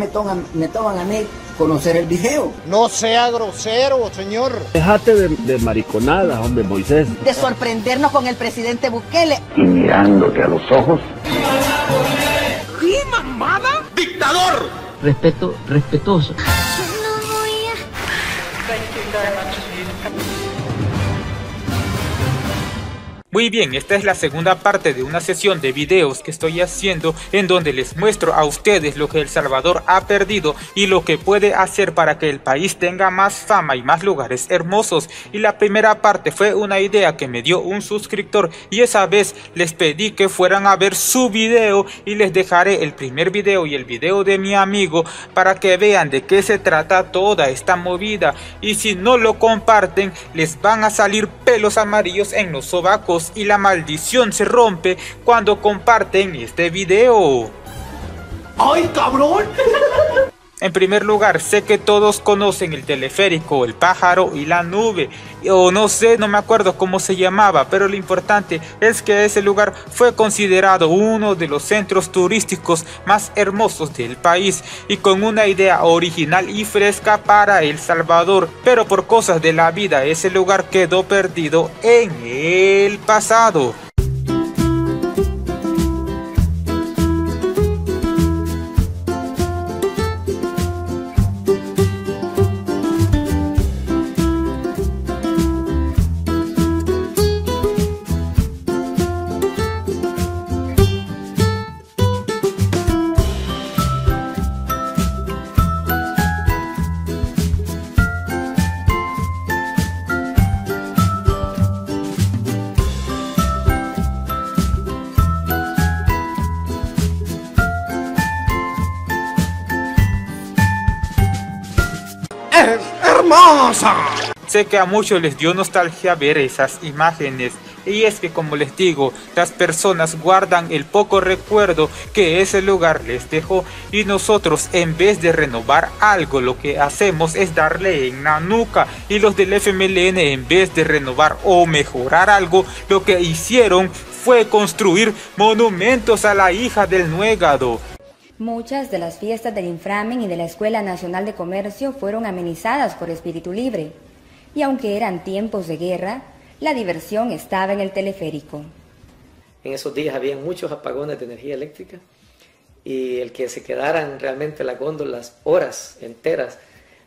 me toman a mí conocer el video. No sea grosero, señor. Déjate de mariconadas, hombre, Moisés. De sorprendernos con el presidente Bukele. Y mirándote a los ojos. ¿Qué mamada? ¡Dictador! Respeto, respetuoso. Muy bien, esta es la segunda parte de una sesión de videos que estoy haciendo en donde les muestro a ustedes lo que El Salvador ha perdido y lo que puede hacer para que el país tenga más fama y más lugares hermosos. Y la primera parte fue una idea que me dio un suscriptor y esa vez les pedí que fueran a ver su video y les dejaré el primer video y el video de mi amigo para que vean de qué se trata toda esta movida. Y si no lo comparten les van a salir pelos amarillos en los sobacos y la maldición se rompe cuando comparten este video. ¡Ay, cabrón! En primer lugar, sé que todos conocen el teleférico, el pájaro y la nube, o no sé, no me acuerdo cómo se llamaba, pero lo importante es que ese lugar fue considerado uno de los centros turísticos más hermosos del país y con una idea original y fresca para El Salvador, pero por cosas de la vida ese lugar quedó perdido en el pasado. ¡Es hermosa! Sé que a muchos les dio nostalgia ver esas imágenes y es que, como les digo, las personas guardan el poco recuerdo que ese lugar les dejó y nosotros, en vez de renovar algo, lo que hacemos es darle en la nuca, y los del FMLN, en vez de renovar o mejorar algo, lo que hicieron fue construir monumentos a la hija del Nuegado. Muchas de las fiestas del Inframen y de la Escuela Nacional de Comercio fueron amenizadas por Espíritu Libre, y aunque eran tiempos de guerra, la diversión estaba en el teleférico. En esos días había muchos apagones de energía eléctrica y el que se quedaran realmente las góndolas horas enteras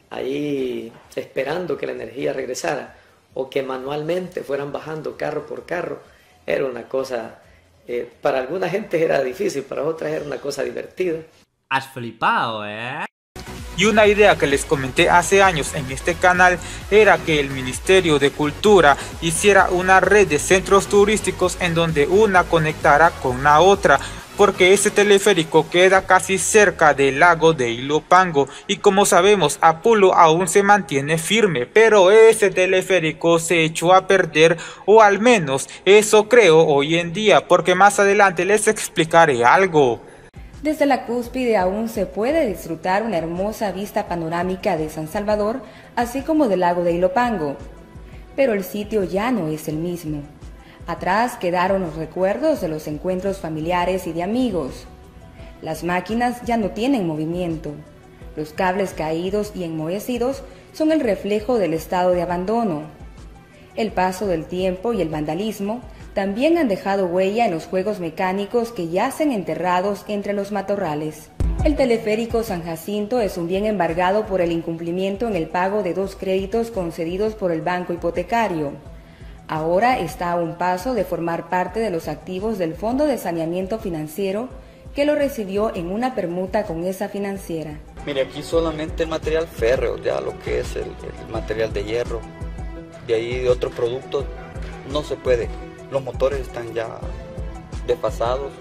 ahí esperando que la energía regresara o que manualmente fueran bajando carro por carro, era una cosa, para alguna gente era difícil, para otras era una cosa divertida. Has flipado, ¿eh? Y una idea que les comenté hace años en este canal era que el Ministerio de Cultura hiciera una red de centros turísticos en donde una conectara con la otra, porque ese teleférico queda casi cerca del lago de Ilopango y como sabemos Apulo aún se mantiene firme, pero ese teleférico se echó a perder, o al menos eso creo hoy en día, porque más adelante les explicaré algo. Desde la cúspide aún se puede disfrutar una hermosa vista panorámica de San Salvador, así como del lago de Ilopango. Pero el sitio ya no es el mismo. Atrás quedaron los recuerdos de los encuentros familiares y de amigos. Las máquinas ya no tienen movimiento. Los cables caídos y enmohecidos son el reflejo del estado de abandono. El paso del tiempo y el vandalismo también han dejado huella en los juegos mecánicos que yacen enterrados entre los matorrales. El teleférico San Jacinto es un bien embargado por el incumplimiento en el pago de 2 créditos concedidos por el banco hipotecario. Ahora está a un paso de formar parte de los activos del Fondo de Saneamiento Financiero, que lo recibió en una permuta con esa financiera. Mire, aquí solamente el material férreo, ya lo que es el material de hierro, de ahí de otros productos no se puede. Los motores están ya desfasados,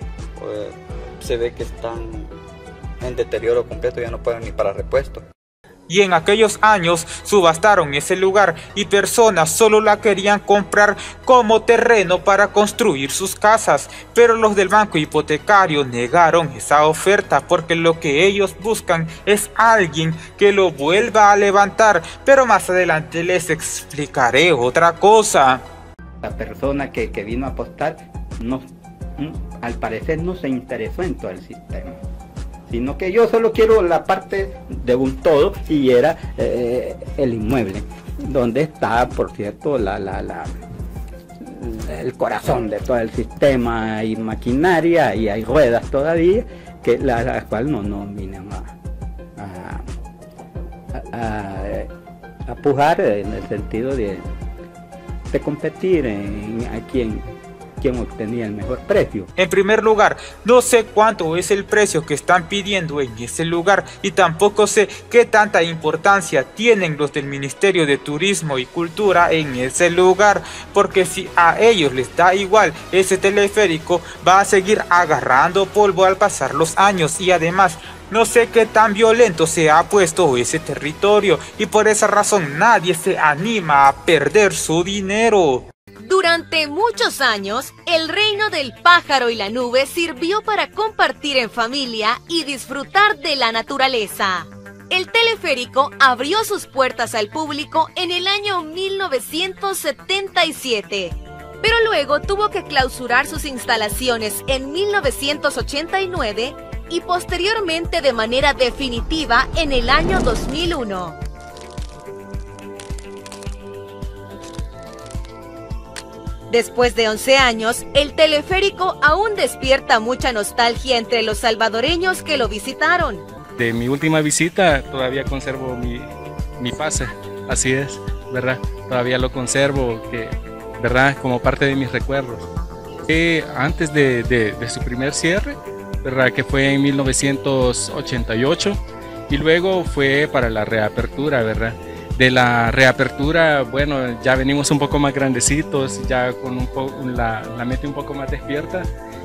se ve que están en deterioro completo, ya no pueden ni para repuesto. Y en aquellos años subastaron ese lugar y personas solo la querían comprar como terreno para construir sus casas, pero los del banco hipotecario negaron esa oferta porque lo que ellos buscan es alguien que lo vuelva a levantar, pero más adelante les explicaré otra cosa. La persona que vino a apostar, al parecer no se interesó en todo el sistema. sino que yo solo quiero la parte de un todo, y era el inmueble, donde está, por cierto, el corazón de todo el sistema. Hay maquinaria y hay ruedas todavía, que las cuales no vienen a pujar en el sentido de competir a quién obtenía el mejor precio. En primer lugar, no sé cuánto es el precio que están pidiendo en ese lugar, y tampoco sé qué tanta importancia tienen los del Ministerio de Turismo y Cultura en ese lugar, porque si a ellos les da igual, ese teleférico va a seguir agarrando polvo al pasar los años, y además no sé qué tan violento se ha puesto ese territorio, y por esa razón nadie se anima a perder su dinero. Durante muchos años, el reino del pájaro y la nube sirvió para compartir en familia y disfrutar de la naturaleza. El teleférico abrió sus puertas al público en el año 1977, pero luego tuvo que clausurar sus instalaciones en 1989 y posteriormente de manera definitiva en el año 2001. Después de 11 años, el teleférico aún despierta mucha nostalgia entre los salvadoreños que lo visitaron. De mi última visita todavía conservo mi pase, así es, ¿verdad? Todavía lo conservo, ¿verdad? Como parte de mis recuerdos. Antes de su primer cierre, ¿verdad? Que fue en 1988, y luego fue para la reapertura, ¿verdad? De la reapertura, bueno, ya venimos un poco más grandecitos, ya con la mente un poco más despierta,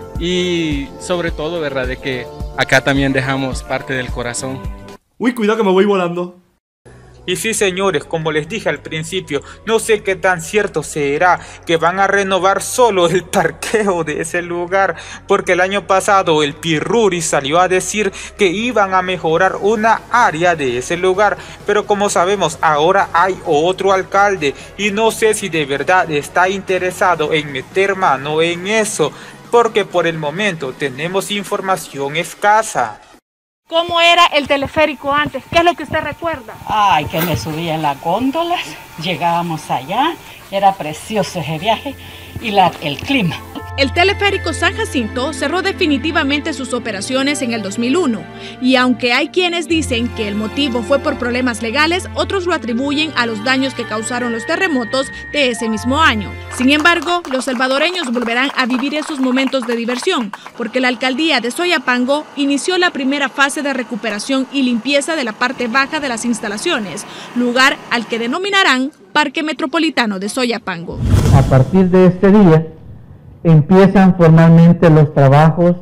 y sobre todo, ¿verdad? De que acá también dejamos parte del corazón. Uy, cuidado que me voy volando. Y sí, señores, como les dije al principio, no sé qué tan cierto será que van a renovar solo el parqueo de ese lugar, porque el año pasado el Pirruri salió a decir que iban a mejorar una área de ese lugar, pero como sabemos ahora hay otro alcalde y no sé si de verdad está interesado en meter mano en eso, porque por el momento tenemos información escasa. ¿Cómo era el teleférico antes? ¿Qué es lo que usted recuerda? Ay, que me subía en las góndolas, llegábamos allá, era precioso ese viaje, y el clima. El teleférico San Jacinto cerró definitivamente sus operaciones en el 2001, y aunque hay quienes dicen que el motivo fue por problemas legales, otros lo atribuyen a los daños que causaron los terremotos de ese mismo año. Sin embargo, los salvadoreños volverán a vivir esos momentos de diversión, porque la alcaldía de Soyapango inició la primera fase de recuperación y limpieza de la parte baja de las instalaciones, lugar al que denominarán Parque Metropolitano de Soyapango. A partir de este día, empiezan formalmente los trabajos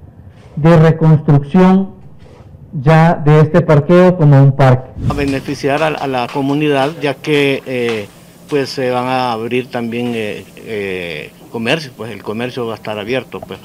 de reconstrucción ya de este parqueo como un parque. A beneficiar a la comunidad, ya que pues se van a abrir también comercio, pues el comercio va a estar abierto pues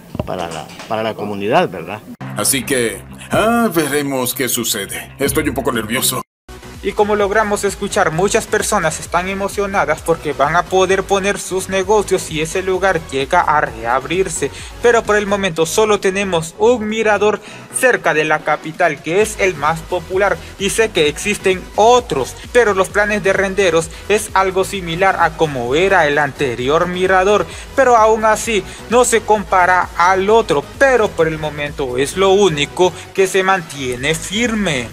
para la comunidad, ¿verdad? Así que veremos qué sucede. Estoy un poco nervioso. Y como logramos escuchar, muchas personas están emocionadas porque van a poder poner sus negocios si ese lugar llega a reabrirse. Pero por el momento solo tenemos un mirador cerca de la capital, que es el más popular, y sé que existen otros, pero los planes de Renderos es algo similar a como era el anterior mirador, pero aún así no se compara al otro, pero por el momento es lo único que se mantiene firme.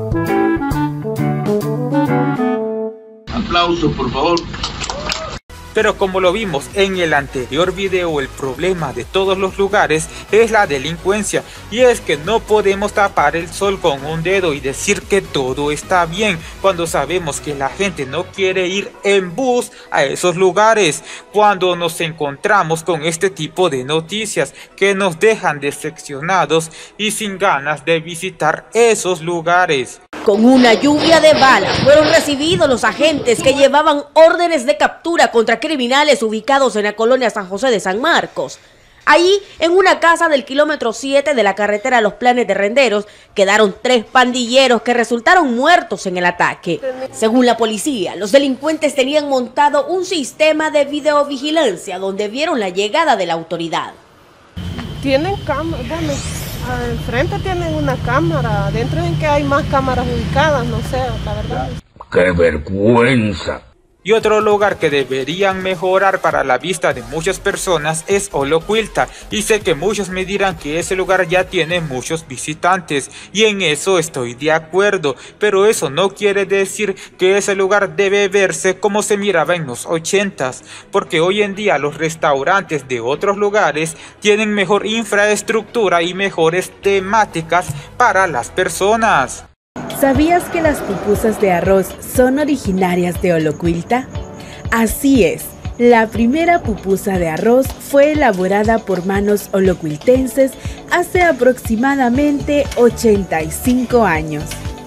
Aplausos, por favor. Pero como lo vimos en el anterior video, el problema de todos los lugares es la delincuencia, y es que no podemos tapar el sol con un dedo y decir que todo está bien cuando sabemos que la gente no quiere ir en bus a esos lugares, cuando nos encontramos con este tipo de noticias que nos dejan decepcionados y sin ganas de visitar esos lugares. Con una lluvia de balas fueron recibidos los agentes que llevaban órdenes de captura contra criminales ubicados en la colonia San José de San Marcos. Allí, en una casa del kilómetro 7 de la carretera Los Planes de Renderos, quedaron 3 pandilleros que resultaron muertos en el ataque. Según la policía, los delincuentes tenían montado un sistema de videovigilancia donde vieron la llegada de la autoridad. Tienen cámaras, bueno, al frente tienen una cámara, adentro en que hay más cámaras ubicadas, no sé, la verdad. ¡Qué vergüenza! Y otro lugar que deberían mejorar para la vista de muchas personas es Olocuilta, y sé que muchos me dirán que ese lugar ya tiene muchos visitantes, y en eso estoy de acuerdo, pero eso no quiere decir que ese lugar debe verse como se miraba en los 80s, porque hoy en día los restaurantes de otros lugares tienen mejor infraestructura y mejores temáticas para las personas. ¿Sabías que las pupusas de arroz son originarias de Olocuilta? Así es, la primera pupusa de arroz fue elaborada por manos olocuiltenses hace aproximadamente 85 años.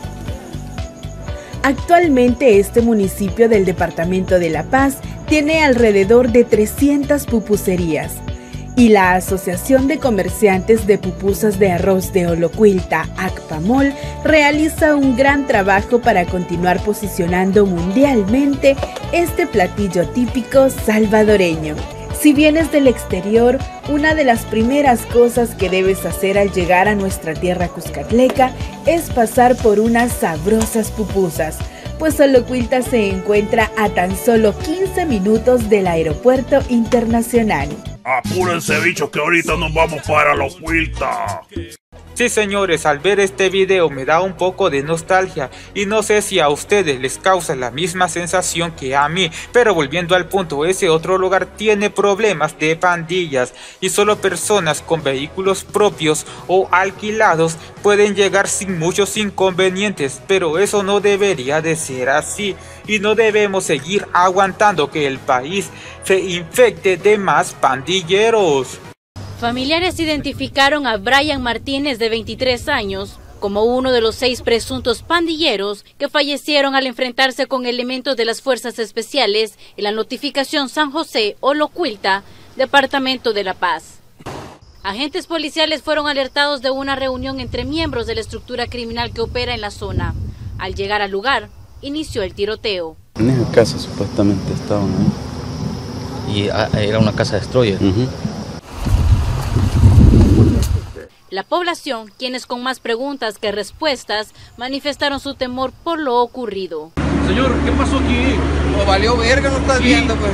Actualmente este municipio del departamento de La Paz tiene alrededor de 300 pupuserías. Y la Asociación de Comerciantes de Pupusas de Arroz de Olocuilta, ACPAMOL, realiza un gran trabajo para continuar posicionando mundialmente este platillo típico salvadoreño. Si vienes del exterior, una de las primeras cosas que debes hacer al llegar a nuestra tierra cuscatleca es pasar por unas sabrosas pupusas, pues Olocuilta se encuentra a tan solo 15 minutos del aeropuerto internacional. Apúrense, bichos, que ahorita nos vamos para Olocuilta. Sí, señores, al ver este video me da un poco de nostalgia y no sé si a ustedes les causa la misma sensación que a mí, pero volviendo al punto, ese otro lugar tiene problemas de pandillas y solo personas con vehículos propios o alquilados pueden llegar sin muchos inconvenientes, pero eso no debería de ser así y no debemos seguir aguantando que el país se infecte de más pandilleros. Familiares identificaron a Brian Martínez, de 23 años, como uno de los 6 presuntos pandilleros que fallecieron al enfrentarse con elementos de las Fuerzas Especiales en la notificación San José, Olocuilta, departamento de La Paz. Agentes policiales fueron alertados de una reunión entre miembros de la estructura criminal que opera en la zona. Al llegar al lugar, inició el tiroteo. En esa casa supuestamente estaban ahí. Y era una casa destroyer. La población, quienes con más preguntas que respuestas, manifestaron su temor por lo ocurrido. Señor, ¿qué pasó aquí? No valió verga, no estás viendo, pues.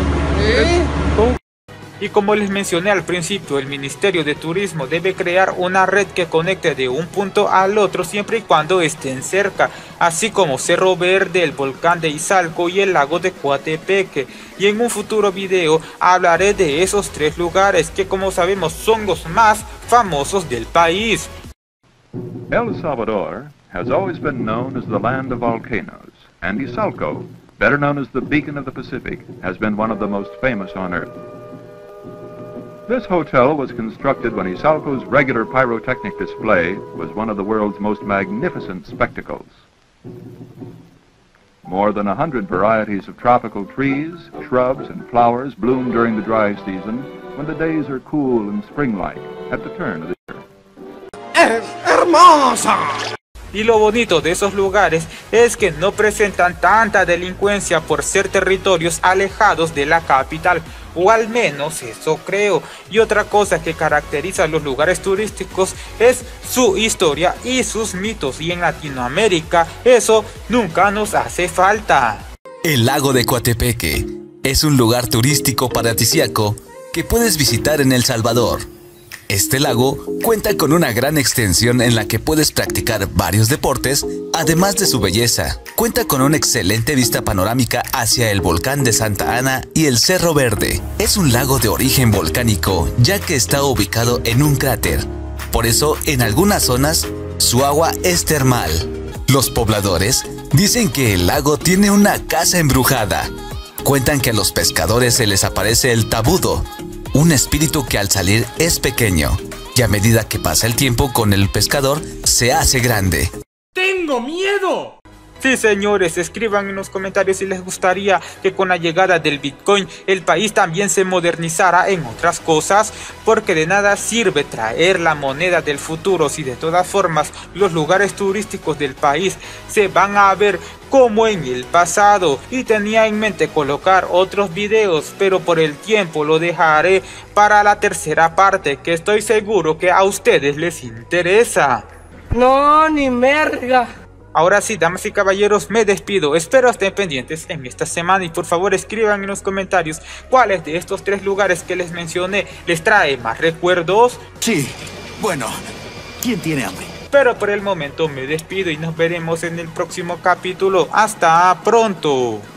Y como les mencioné al principio, el Ministerio de Turismo debe crear una red que conecte de un punto al otro siempre y cuando estén cerca, así como Cerro Verde, el volcán de Izalco y el lago de Coatepeque. Y en un futuro video hablaré de esos 3 lugares que, como sabemos, son los más famosos del país. El Salvador has always been known as the land of volcanoes, and Izalco, better known as the beacon of the Pacific, has been one of the most famous on earth. This hotel was constructed when Izalco's regular pyrotechnic display was one of the world's most magnificent spectacles. More than 100 varieties of tropical trees, shrubs, and flowers bloom during the dry season when the days are cool and spring-like at the turn of the year. ¡Es hermosa! Y lo bonito de esos lugares es que no presentan tanta delincuencia por ser territorios alejados de la capital, o al menos eso creo. Y otra cosa que caracteriza a los lugares turísticos es su historia y sus mitos, y en Latinoamérica eso nunca nos hace falta. El lago de Coatepeque es un lugar turístico paradisíaco que puedes visitar en El Salvador. Este lago cuenta con una gran extensión en la que puedes practicar varios deportes, además de su belleza. Cuenta con una excelente vista panorámica hacia el volcán de Santa Ana y el Cerro Verde. Es un lago de origen volcánico, ya que está ubicado en un cráter. Por eso, en algunas zonas, su agua es termal. Los pobladores dicen que el lago tiene una casa embrujada. Cuentan que a los pescadores se les aparece el tabudo, un espíritu que al salir es pequeño, y a medida que pasa el tiempo con el pescador, se hace grande. ¡Tengo miedo! Sí, señores, escriban en los comentarios si les gustaría que con la llegada del Bitcoin el país también se modernizara en otras cosas, porque de nada sirve traer la moneda del futuro si de todas formas los lugares turísticos del país se van a ver como en el pasado. Y tenía en mente colocar otros videos, pero por el tiempo lo dejaré para la tercera parte, que estoy seguro que a ustedes les interesa. No, ni merga. Ahora sí, damas y caballeros, me despido. Espero estén pendientes en esta semana y por favor escriban en los comentarios cuáles de estos 3 lugares que les mencioné les trae más recuerdos. Sí, bueno, ¿quién tiene hambre? Pero por el momento me despido y nos veremos en el próximo capítulo. ¡Hasta pronto!